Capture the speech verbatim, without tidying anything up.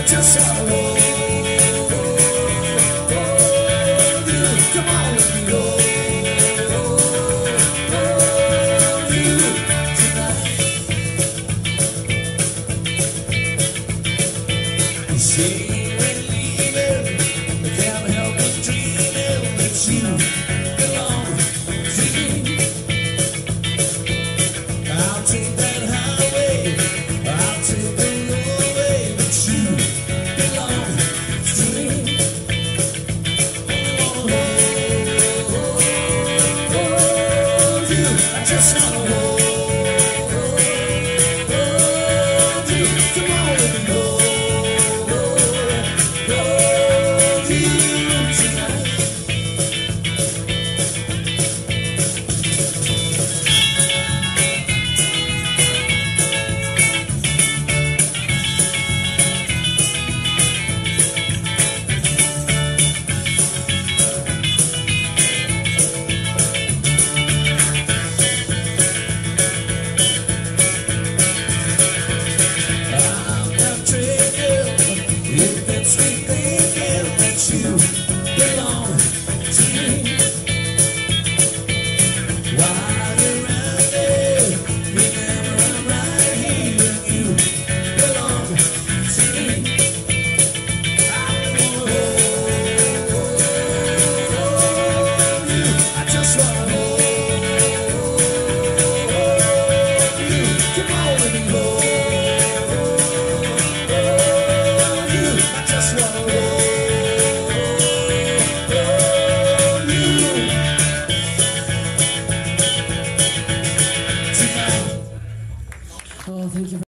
just wanna hold you. Come on, let me hold you tonight. You say when leaving, I can't help but dreaming that you belong to me. I'll take that highway, I'll take the roadway, but you belong to me. I wanna hold you, I just wanna hold you. Come on, let me hold you tonight. Sweet thinking that you belong to me. While you're out there, remember I'm right here and you belong to me. I wanna hold you, I just wanna hold you. Come on, let me hold Oh, thank you.